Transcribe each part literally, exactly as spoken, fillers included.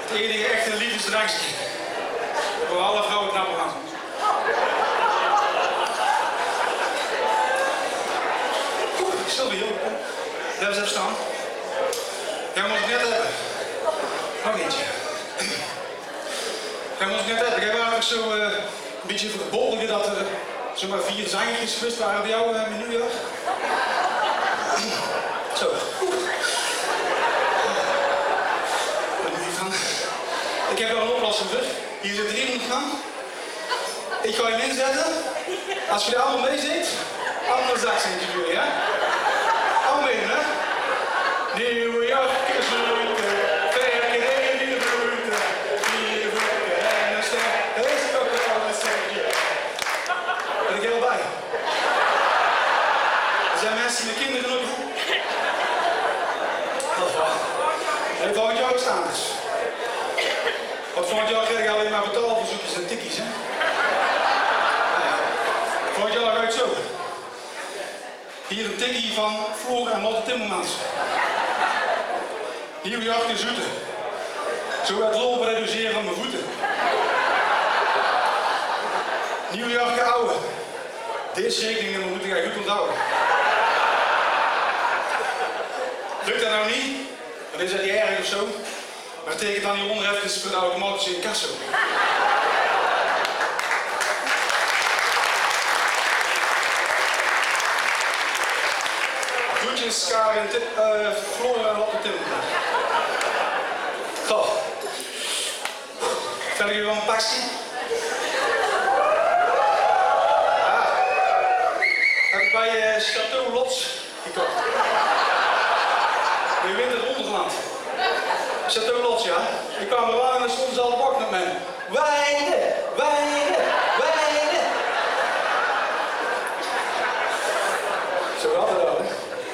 Het enige echte liefdesdrankje. Voor alle vrouwen knappen gaan. Sylvie, joh. Blijf eens even staan. Jij moet het net hebben. Nog eentje. Jij moet het net hebben. Jij was eigenlijk zo uh, een beetje verbolgen dat er zomaar vier zangetjes geweest waren bij jou uh, menu. Zo. Ik heb wel een oplossing voor. Hier zit er iemand van. Ik ga hem inzetten. Als je er allemaal mee zit, allemaal zakcentje doen, ja? Allemaal mee, hè? New York is route, verken in de route, vier vlekken en een ster, is het ook wel een centje. Ben ik er wel bij? Er zijn mensen die met kinderen ook doen. Dat is waar. En volgend jaar staan dus. Want volgend jaar krijg je alleen maar betaalverzoekjes en tikkies, hè? Nou ja. Volgend jaar gaat het zo. Hier een tikkie van Floor en Lotte Timmermans. Nieuwjacht in Zoete. Zo het lopen reduceren van mijn voeten. Nieuwjacht ouwe. Deze rekeningen moet ik goed onthouden. Lukt dat nou niet? Dan is dat niet erg of zo. Maar teken dan hieronder even voor de automatische incasso. Groetjes, Karin, uh, Flora en Lotte Timmermans. Goh. Kan ik jullie wel een pasje? Ja. Heb ik bij uh, Chateau Lots gekocht. Je wint het onderland. Chateau Lots, ja. Ik kwam er aan en stond ze al de bak met mij. Wijnen, wijnen, wijnen. Zo had het al, hè.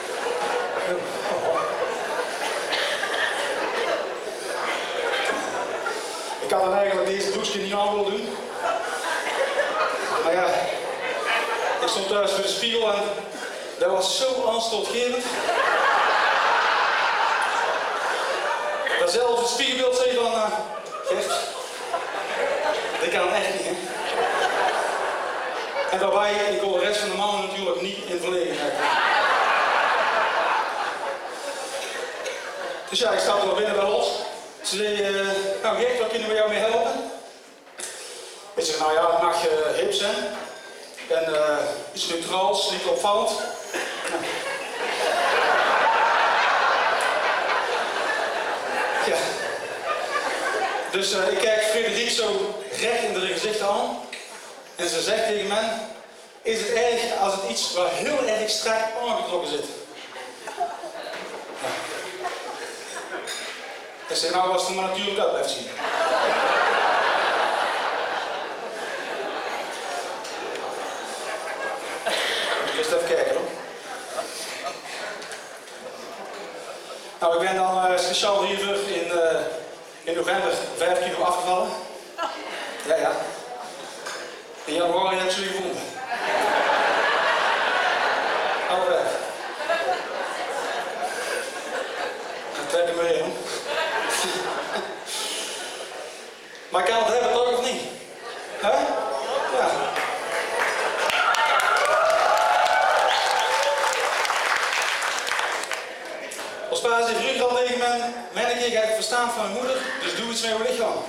Ik had dan eigenlijk deze douche niet aan willen doen. Maar ja, ik stond thuis voor de spiegel en dat was zo aanstootgevend. Zelfs het spiegelbeeld zei van, uh, Gert, dit kan echt niet, hè. En daarbij, ik wil de rest van de mannen natuurlijk niet in verlegenheid. Dus ja, ik stapte wel binnen bij Lot. Ze zei, uh, nou Gert, waar kunnen we jou mee helpen? Ik zeg, nou ja, het mag uh, hip zijn. En uh, iets neutraals, niet opvallend. Nou. Ja. Dus uh, ik kijk Frederik zo recht in de gezicht aan en ze zegt tegen mij, is het erg als het iets waar heel erg strak aangetrokken zit? Ja. Ik zeg, nou als het er maar natuurlijk uit blijft zien. Eerst even kijken hoor. Nou, ik ben dan uh, speciaal hiervoor in, uh, in november vijf kilo afgevallen. Ja, ja. In januari heb ik ze gevonden. Alle vijf. Dan trek ik me weer om. Maar ik kan het hebben toch of niet? Hè? Ja. Als pa zei vroeger al tegen mij, manneke, ik heb het verstaan van mijn moeder, dus doe iets met je lichaam.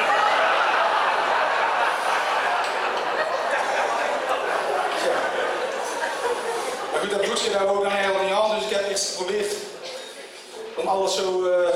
Ja. Maar goed, dat bloedje daar ook dan helemaal niet aan, dus ik heb iets geprobeerd om alles zo, uh,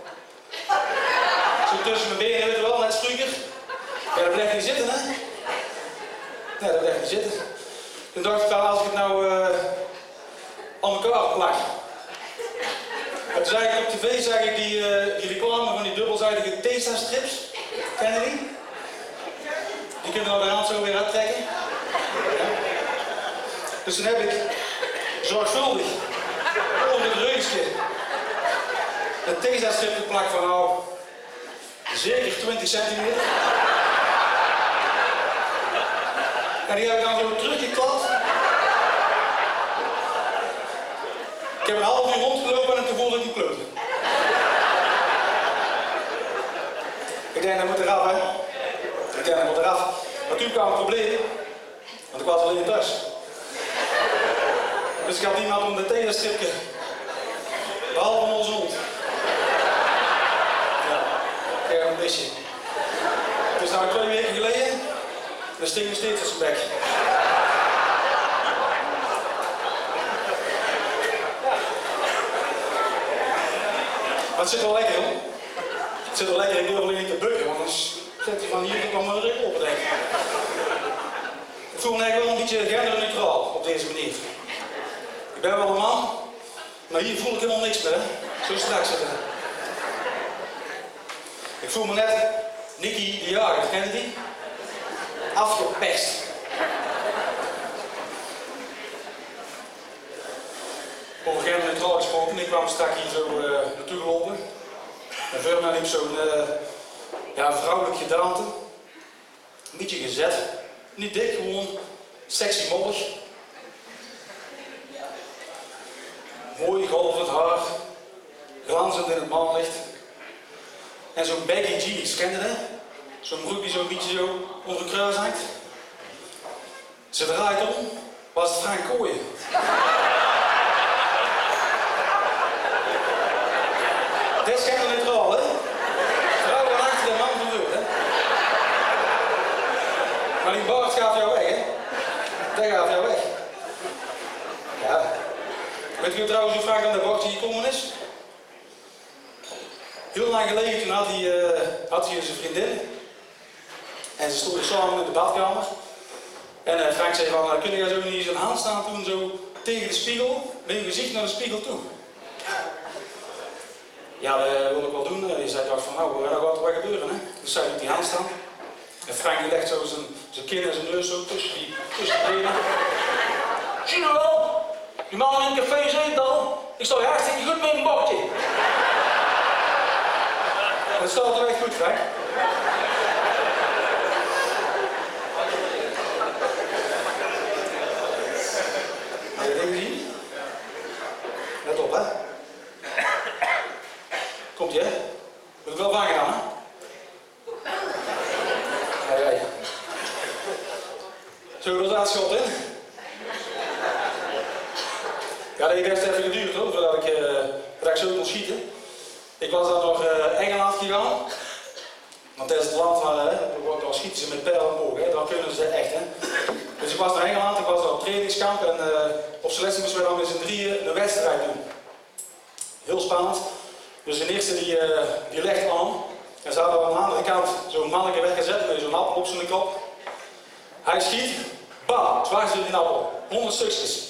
zo tussen mijn benen, weet je wel, net als vroeger. Ja, dat blijft niet zitten, hè? Nee, dat blijft niet zitten. Toen dacht ik, als ik het nou uh, aan elkaar plak. En toen zag ik op tv zag ik die, uh, die reclame van die dubbelzijdige Tesa-strips. Ken je die? Die kunnen we de hand zo weer uittrekken. Ja. Dus toen heb ik zorgvuldig onder het reusje een Tesa-strip geplakt van nou zeker twintig centimeter. En die heb ik dan zo teruggeklapt. Ik heb een half uur rondgelopen en toen voelde ik die kleuter. Ik denk, dat moet eraf, hè. Ik denk, dat moet eraf. Maar toen kwam het probleem, want ik was alleen thuis. Dus ik had niemand om de tegenstripje. Behalve onze hond. Ja, kijk een beetje. Het is nou twee weken geleden, en dat stinkt nog steeds in zijn bek. Maar het zit wel lekker, hoor. Het zit wel lekker, ik durf alleen niet te bukken, want anders zet hij van hier tot allemaal een op, denk ik. Ik voel me eigenlijk wel een beetje genderneutraal op deze manier. Ik ben wel een man, maar hier voel ik helemaal niks meer, hè. Zo straks zitten. Ik voel me net Nicky de Jager, ken je die? Afgepest. Over genderneutraal gesproken, ik kwam straks hier zo uh, naartoe gelopen. En voor mij liep zo'n uh, ja, vrouwelijk gedaante. Een beetje gezet. Niet dik, gewoon sexy mollig. Mooi golvend haar. Glanzend in het maanlicht. En zo'n baggy jeans, ken je dat? Zo'n broek die zo'n beetje zo onder de kruis hangt. Ze draait om, was het Frank Kooijen. Dit is genderneutraal, hè? Vrouwen achter de man van voor, hè? Maar die baard gaat jou weg, hè? Dat gaat jou weg. Ja. Weet je trouwens hoe Frank aan de baard hier gekomen is? Heel lang geleden toen had hij, uh, had hij zijn vriendin. En ze stonden samen in de badkamer. En uh, Frank zei van, uh, kun je zo niet zo'n hand staan toen zo tegen de spiegel, met je gezicht naar de spiegel toe? Ja, dat wil ik wel doen. Je zei dacht van, nou, dat gaat er wel gebeuren, hè? Dus zij doet die hand staan. En Frank legt zo zijn, zijn kin en zijn neus zo tussen die, tussen de benen. Zie je wel? Die man in het café zei het al. Ik sta hartstikke goed met een bordje. Dat staat er echt goed, Frank. Heb je dingen zien? Let op, hè? Komt ie, hè? Moet ik wel vangen dan, hè? Ja, ja. Zo, dat staat schot in. Ja, dat heeft best even geduurd, hoor, voordat ik, uh, voordat ik zo kon schieten. Ik was dan nog uh, Engeland gegaan. Want dat is het land waar, hè, daar schieten ze met pijl en boog, hè. Daar kunnen ze echt, hè. Dus ik was naar Engeland, ik was daar op trainingskamp en uh, op selectie moesten we dan met z'n drieën een wedstrijd doen. Heel spannend. Dus de eerste die, uh, die legt aan. En ze hadden aan de andere kant zo'n mannetje weggezet met zo'n appel op zijn kop. Hij schiet, bam, dwars door die appel. honderd stukjes.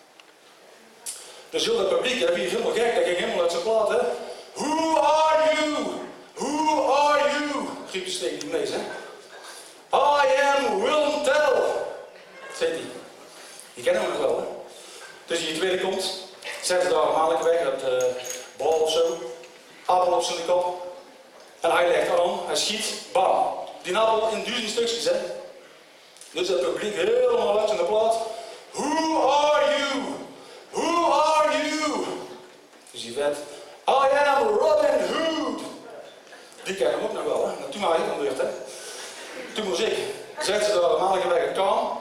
Dus heel het publiek, dat werd helemaal gek, dat ging helemaal uit zijn plaat, hè. Who are you? Who are you? Riep de steek die mees, hè. I am Willem Tell, zei hij. Die kennen we nog wel, hè. Dus die tweede komt, zet het daar een mannetje weg, dat uh, bal of zo. Appel op zijn kop. En hij legt aan, hij schiet, bam. Die appel in duizend stukjes, hè. Dus het publiek helemaal uit zijn plaat. Who are you? Who are you? Dus die vet. I am Robin Hood. Die kennen hem ook nog wel, hè. Nou, toen was ik aan de beurt, hè. Toen moest ik. Zet ze daar een mannetje weg, het kan.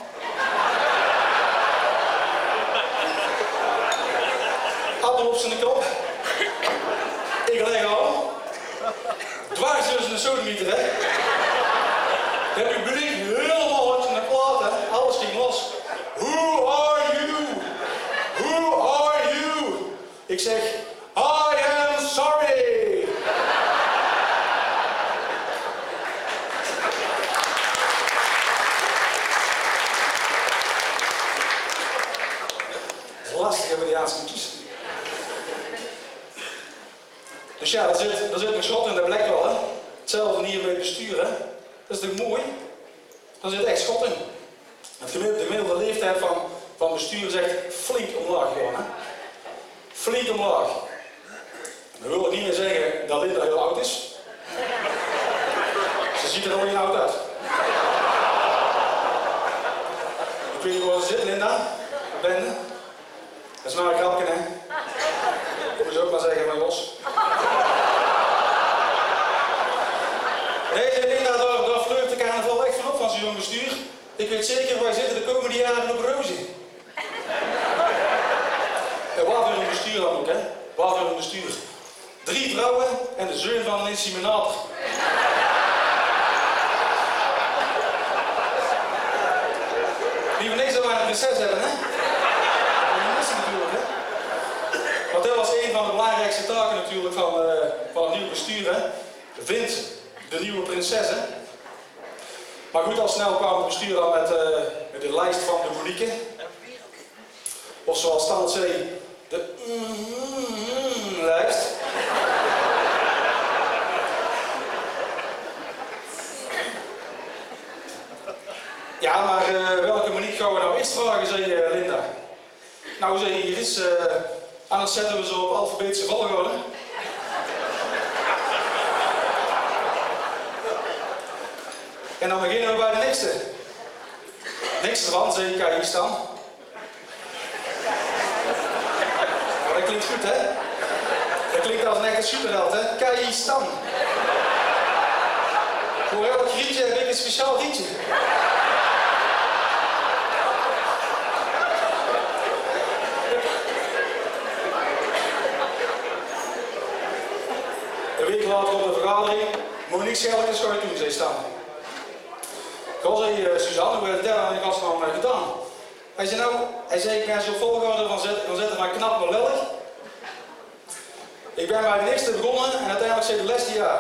Appel op zijn kop. Ik leg al. Dwars tussen de sodemieter, hè. Het publiek helemaal uit zijn plaat, hè. Alles ging los. Who are you? Who are you? Ik zeg, I am sorry. Het is lastig hebben die aansluitjes. Dus ja, daar zit, daar zit een schot in, dat blijkt wel, hè. Hetzelfde hier bij het bestuur, hè. Dat is toch mooi? Daar zit echt schot in. Het gemiddelde, de gemiddelde leeftijd van, van bestuur zegt flink omlaag gewoon, hè. Flink omlaag. Dat wil ik niet meer zeggen dat Linda heel oud is. Ze ziet er al niet oud uit. Ik weet niet waar ze zit, Linda. Bende. Dat is maar een grapje, hè. Dat moet je ook maar zeggen, maar los. Nee, Ik weet zeker, wij zitten de komende jaren op roze. En wat weer een bestuur dan ook, hè? Wat weer een bestuur. Drie vrouwen en de zoon van een inseminator. Die we niks aan een prinses hebben, hè? Die missen natuurlijk, hè? Want dat was een van de belangrijkste taken natuurlijk van, uh, van het nieuwe bestuur, hè? Vind de nieuwe prinses, hè? Maar goed, al snel kwam het bestuur dan met, uh, met de lijst van de Monique. Of zoals Stan zei, de mm-hmm lijst. Ja, maar uh, welke Monique gaan we nou eerst vragen, zei uh, Linda. Nou, zei hier is, uh, anders zetten we ze op alfabetische volgorde. En dan beginnen we bij de nikste. Nikste van, zei ik, hier staan. Maar dat klinkt goed, hè? Dat klinkt als een echte superheld, hè? Kajistan. Voor elk rietje heb ik een speciaal rietje. Een week later op de vergadering, Monique Schelke zou je toen, zei Stan. Ik zei, uh, Suzanne, hoe heb je dat aan de kast van mij gedaan? Hij zei, nou, hij zei, ik ben zo volgorde van zetten, van zetten maar knap maar lellig. Ik ben bij de eerste begonnen en uiteindelijk zei de les jaar.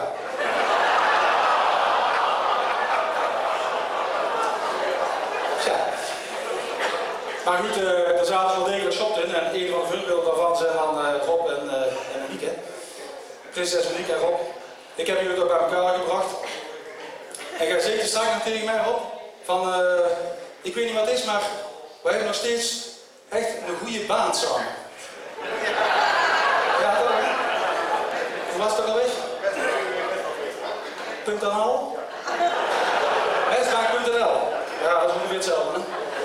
Tja. Maar goed, uh, er zaten wel degelijk shops in en een van de voorbeelden daarvan zijn dan uh, Rob en, uh, en Monique. Prinses Monique en Rob. Ik heb jullie ook bij elkaar gebracht. En jij zegt straks nog tegen mij op, van, uh, ik weet niet wat het is, maar wij hebben nog steeds echt een goede baan samen. Ja, toch hè? Hoe was het ook alweer? Punt N L? Westbank punt N L. Ja, dat is ongeveer hetzelfde, hè?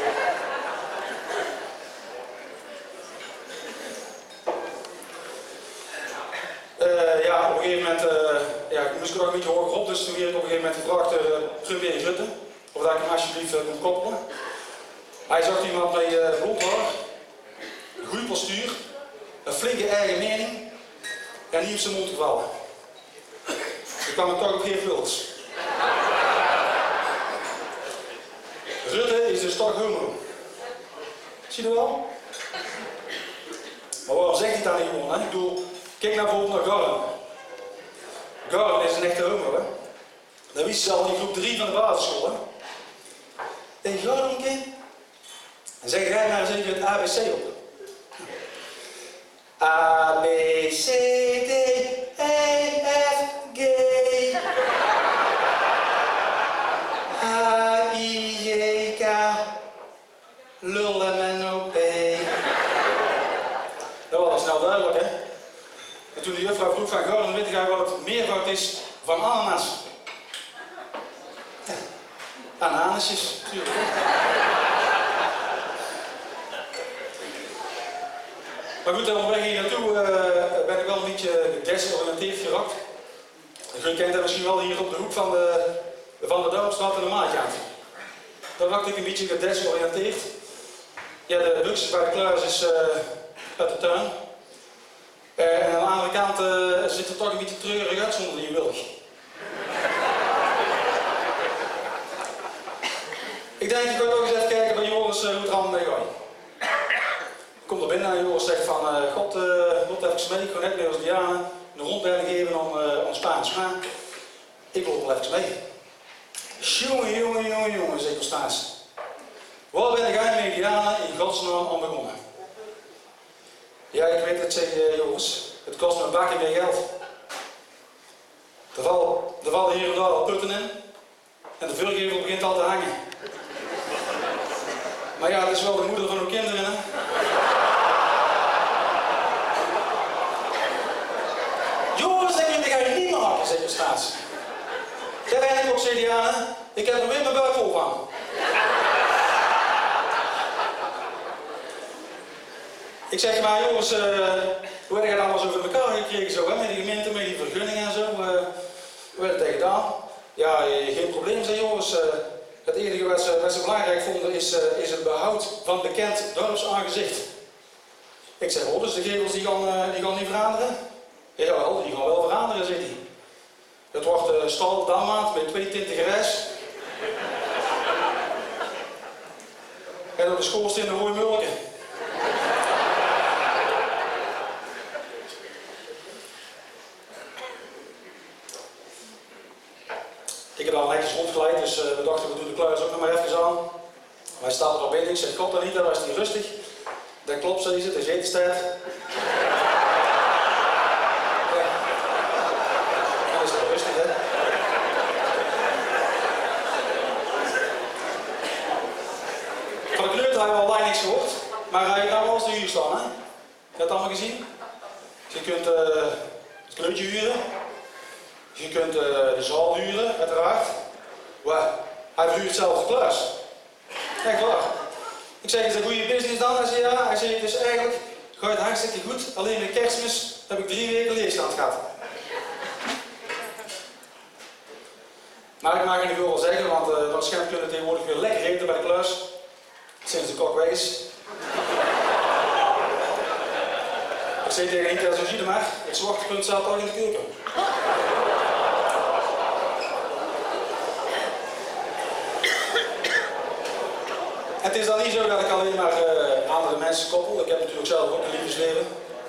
Uh, ja, op een gegeven moment, uh, ja, ik moest er ook een beetje hoger op, dus toen werd ik op een gegeven moment gevraagd door uh, premier Rutte, of dat ik hem alsjeblieft uh, kon koppelen. Hij zag iemand met uh, blond haar, een goed postuur, een flinke eigen mening en niet op zijn mond gevallen. Ik kwam hem toch op Geert Wilders. Rutte is dus toch homo. Zie je dat wel? Maar waarom zegt hij dat niet gewoon, hè? Ik bedoel, kijk nou bijvoorbeeld naar Garm. Garm is een echte homo, hè? Dat wist ze al in groep drie van de basisschool, hè? En Garmke, dan zeg jij maar eens even het A B C op. A, B, C, D, E, F, G, H, I, J, K, L, M, N, O, P. Dat was al snel duidelijk, hè? En toen de juffrouw vroeg van Gordon, weet jij wat het meervoud is van ananas? Ja, ananasjes, natuurlijk. Maar goed, onderweg hier naartoe uh, ben ik wel een beetje gedesoriënteerd geraakt. Je kent dat misschien wel hier op de hoek van de, van de Dorpstraat en de Maatjaard. Daar raakte ik een beetje gedesoriënteerd. Ja, de luxe bij de kluis is uh, uit de tuin. Uh, en aan de andere kant uh, zit er toch een beetje treurig uit zonder die wilg. Ik denk, ik ga ook eens even kijken bij Joris uh, hoe het er allemaal mee gaat. Ik kom er binnen en Joris zegt van, uh, God, uh, God even mee, ik ga net mee als Diana een rondleiding geven om, uh, om Spaans. Maar ik loop wel even mee. Jongen, jongen, jongen, jongen, zegt Constance. Waar ben jij met Diana in godsnaam aan begonnen? Ja, ik weet het, zei uh, Joris. Het kost me een bakje meer geld. Er vallen, er vallen hier en daar al putten in. En de vuurgevel begint al te hangen. Maar ja, het is wel de moeder van uw kinderen, hè? Joris, dat kun je niet maken, zei Constance. Zeg eigenlijk ook, zei Diana, ik heb er weer mijn buik vol van. Ik zeg maar, jongens, uh, hoe heb je dat allemaal zo voor elkaar gekregen, zo, hè? Met de gemeente, met die vergunningen en zo. Uh, hoe heb je dat gedaan? Ja, geen probleem, zei jongens. Uh, Het enige wat ze, wat ze belangrijk vonden is, uh, is het behoud van bekend dorpsaangezicht. Ik zeg, oh, dus de gevels die gaan, uh, die gaan niet veranderen? Jawel, die gaan wel veranderen, zegt hij. Het wordt uh, stal dammaat met twee tinten grijs. En op de schoorsteen een rode mulken. Ik heb al netjes rondgeleid, dus uh, we dachten we doen de kluis ook nog maar even aan. Wij staan er al binnen, ik zeg, klopt dat niet, dat was niet rustig. Dat klopt, zei ze, het is etenstijd. Ja. Dat is wel rustig, hè. Van de kleur hebben we al lang niks gehoord, maar hij heeft nou wel eens de huur staan, hè. Je hebt het allemaal gezien? Je kunt uh, het kleurtje huren. Je kunt uh, de zaal huren, uiteraard. Waar? Hij verhuurt zelf de kluis. Echt waar. Ik zeg, is dat goede business dan? Hij zei ja. Hij zei, dus eigenlijk gaat het hartstikke goed. Alleen met Kerstmis heb ik drie weken leegstand gehad. Maar ik mag het niet veel wel zeggen, want uh, waarschijnlijk kunnen we tegenwoordig weer lekker eten bij de kluis. Sinds de kok weg is. Ik zei tegen Inka, zo zie je maar, het zwarte punt staat al in de keuken. Het is dan niet zo dat ik alleen maar uh, andere mensen koppel. Ik heb natuurlijk zelf ook een liefdesleven.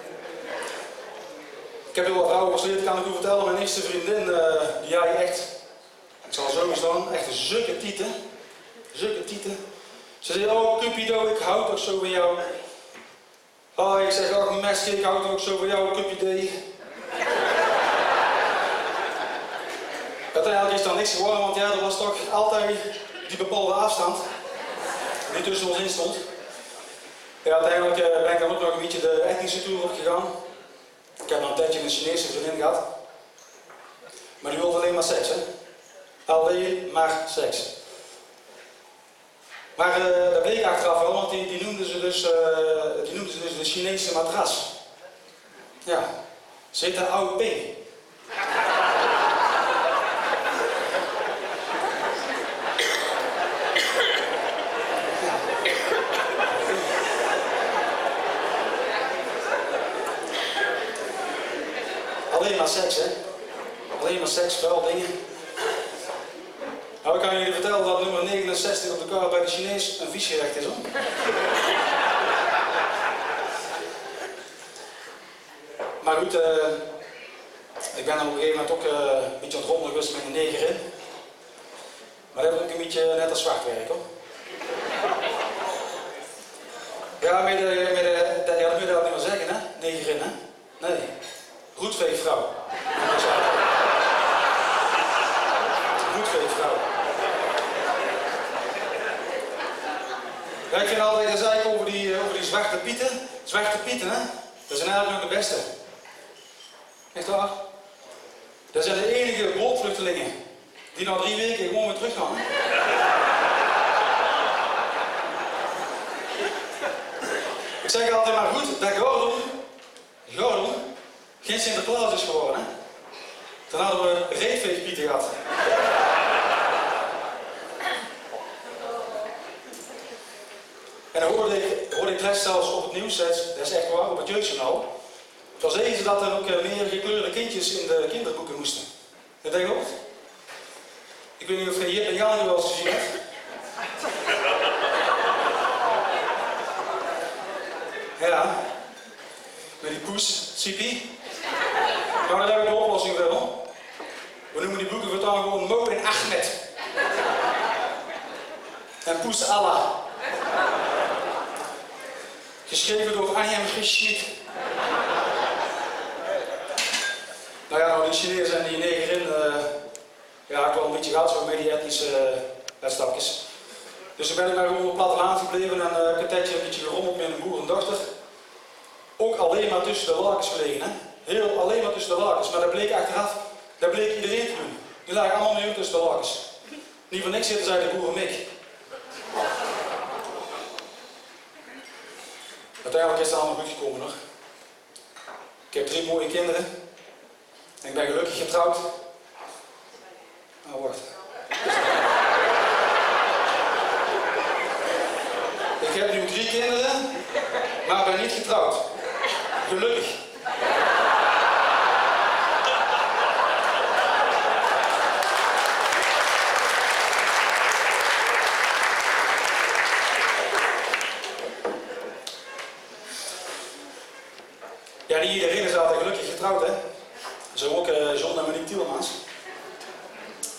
Ik heb heel wat vrouwen versleten, kan ik u vertellen. Mijn eerste vriendin, uh, die jij echt, ik zal zo staan, echt een zulke tieten. Zulke tieten. Ze zei, oh Cupido, ik hou toch zo van jou. Oh, ik zeg, oh Messi, ik hou toch ook zo van jou, Cupido. Uiteindelijk is dan niks geworden, want ja, er was toch altijd die bepaalde afstand. Die tussen ons in stond. Ja, uiteindelijk uh, ben ik dan ook nog een beetje de etnische tour opgegaan. Ik heb nog een tijdje een Chinese vriendin gehad. Maar die wilde alleen maar seks, hè. Alleen maar seks. Maar uh, dat bleek achteraf wel, want die, die noemden ze dus, uh, die noemden ze dus de Chinese matras. Ja, ze heet een oude ping. Alleen maar seks, hè? Alleen maar seks, vuil dingen. Nou, ik kan jullie vertellen dat nummer negenenzestig op de kaart bij de Chinees een viesgerecht is, hoor. Maar goed, uh, ik ben dan op een gegeven moment ook uh, een beetje aan het rommelen geweest met een negerin. Maar dat is ook een beetje net als zwart werk, hoor. Ja, met de, met de, dat, ja, dat moet je dat niet meer zeggen, hè? Negerin, hè? Nee. Roetveegvrouw. Roetveegvrouw. Ja, ik vind altijd dat zei ik over die, over die zwarte pieten. Zwarte pieten, hè? Dat zijn eigenlijk nog de beste. Echt waar? Dat zijn de enige boordvluchtelingen die na drie weken gewoon weer terug gaan. Hè? Ik zeg altijd maar goed, dat Gordon, Gordon, geen Sinterklaas is geworden, hè? Dan hadden we reetveegpieten gehad. En dan hoorde ik, hoorde ik les zelfs op het nieuws, dat is echt waar, op het jeugdjournaal. Dan zeiden ze dat er ook meer gekleurde kindjes in de kinderboeken moesten. Dat denk ik ook. Ik weet niet of je Jip en Jan wel eens gezien hebt. Ja, met die poes, Sipi. Nou, daar heb ik de oplossing voor, hoor. We noemen die boeken voortaan gewoon Mo en Ahmed. En Poes Allah. Geschreven door Anjem Geschmid. Nou ja, nou die Chinezen en die negerin, uh, ja, ik wel een beetje gehad zo met die etnische uh, uitstapjes. Dus toen ben ik maar gewoon op het platteland gebleven en uh, ik heb een tijdje een beetje gerommeld met een boerendochter. Ook alleen maar tussen de lakens gelegen, hè. Heel alleen maar tussen de lakens, maar dat bleek achteraf, dat bleek iedereen te doen. Die lagen allemaal nu tussen de lakens. Niet voor niks zitten zij de boeren Mick. Uiteindelijk is het allemaal goed gekomen, hoor. Ik heb drie mooie kinderen. En ik ben gelukkig getrouwd. Oh, wacht.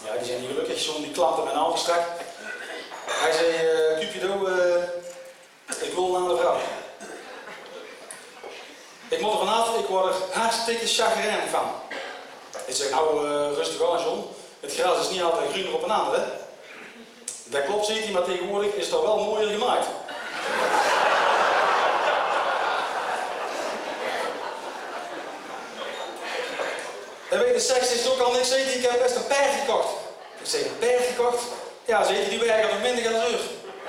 Ja, die zijn niet gelukkig. John die klampte mijn hand strak. Hij zei, uh, Cupido, uh, ik lol naar de vrouw. Ik moet er vanaf, ik word er hartstikke chagrijnig van. Ik zeg, nou uh, rustig aan John, het gras is niet altijd groener op een ander, hè? Dat klopt, zegt hij, maar tegenwoordig is het al wel mooier gemaakt. En weet je, de seks is ook al niks, zegt hij, ik heb best een paard gekocht. Ik zeg, een paard gekocht? Ja, zegt hij, die werken nog minder dan een uur.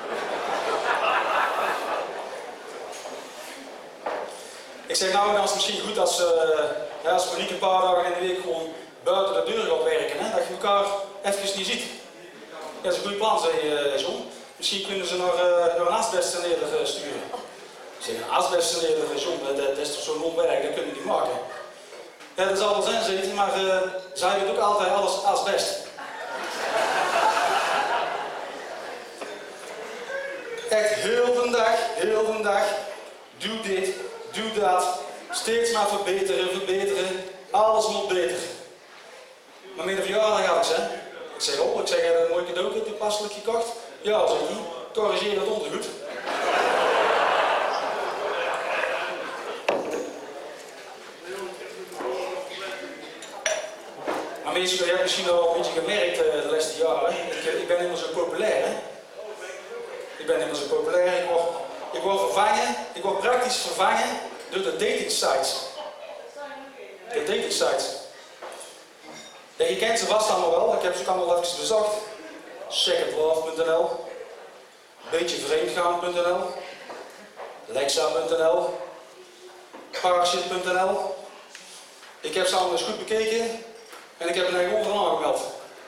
Ik zeg, nou, dan is het misschien goed als, uh, ja, als Monique een paar dagen in de week gewoon buiten de deur gaat werken, hè? Dat je elkaar even niet ziet. Ja, dat is een goed plan, zei uh, John. Misschien kunnen ze nog, uh, nog een asbestsaneerder uh, sturen. Ik zeg, een asbestsaneerder, John, dat, dat is toch zo'n onwerk, dat kunnen die niet maken. Ja, dat zal wel zijn, zegt hij, maar uh, zij weet ook altijd alles asbest. Echt heel de dag, heel de dag, doe dit, doe dat, steeds maar verbeteren, verbeteren, alles moet beter. Maar met een verjaardag had ik ze. Ik zeg, oh, ik zeg, heb je een mooi cadeau toepasselijk gekocht? Ja, zegt hij, corrigeer dat ondergoed. Maar meestal, je hebt misschien wel een beetje gemerkt uh, de laatste jaren, ik, ik ben helemaal zo populair, hè? Ik ben helemaal zo populair, ik word, ik word vervangen, ik word praktisch vervangen door de dating sites. De dating sites. Ja, je kent ze vast allemaal wel, ik heb ze ook allemaal even bezocht. secondlove punt n l, beetjevreemdgaan punt n l, lexa punt n l, parashit punt n l. Ik heb ze allemaal eens goed bekeken en ik heb er eigenlijk onderaan aangemeld.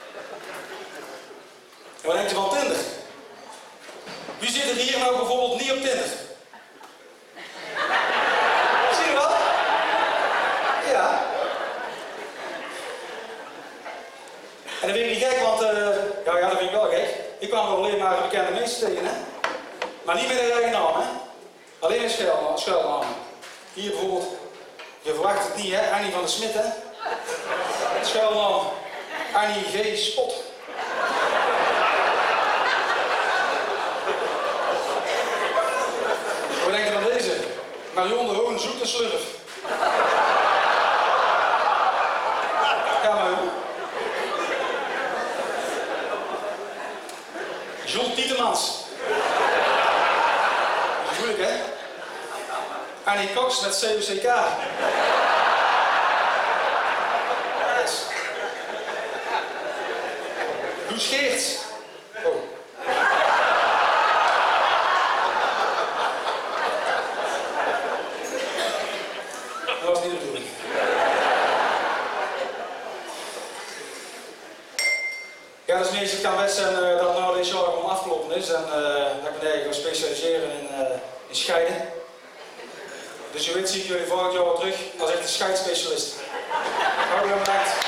En wat denk je van Tinder? Wie zit er hier nou bijvoorbeeld niet op Tinder? Zie je wat? Ja. En dat vind ik niet gek, want uh, ja, ja, dat vind ik wel gek. Ik kwam er alleen maar bekende mensen tegen, hè? Maar niet met een eigen naam, hè? Alleen een schuilnaam. schuilnaam. Hier bijvoorbeeld, je verwacht het niet, hè? Annie van der Smit, hè? Schuilnaam Annie G. Spot. Wat denk je van deze? Marion de Hoon zoekt een slurf. Ga maar joh. John Tietemans. Dat is moeilijk, hè? Annie Cox met C O C K. Yes. Loes Geerts. Oh. Dat was niet de bedoeling. Ja, dus meestal kan best zijn uh, dat nou deze jaar gewoon afgelopen is en uh, dat ik me eigenlijk ga specialiseren in, uh, in scheiden. Dus je weet, zie ik jullie volgend jaar wel terug als echt een scheidsspecialist. Hartelijk bedankt.